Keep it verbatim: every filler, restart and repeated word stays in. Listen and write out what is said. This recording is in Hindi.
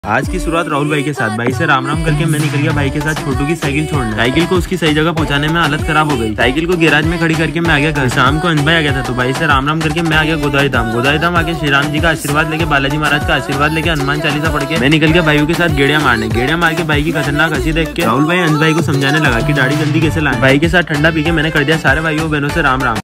आज की शुरुआत राहुल भाई के साथ। भाई से राम राम करके मैं निकल गया भाई के साथ छोटू की साइकिल छोड़ने। साइकिल को उसकी सही जगह पहुंचाने में हालत खराब हो गई। साइकिल को गैराज में खड़ी करके मैं आ गया घर। शाम को अंश भाई आ गया था तो भाई से राम राम करके मैं आ गया गोदाई धाम। गोदाई धाम आके श्री राम जी का आशीर्वाद लेके, बालाजी महाराज का आशीर्वाद लेके, हनुमान चालीसा पढ़ के मैं निकल गया भाइयों के साथ गेड़िया मारने। गेड़िया मार के भाई की खतरनाक हंसी देख के राहुल भाई अंश भाई को समझाने लगा कि दाढ़ी जल्दी कैसे लाए। भाई के साथ ठंडा पी के मैंने कर दिया सारे भाइयों बहनों से राम राम।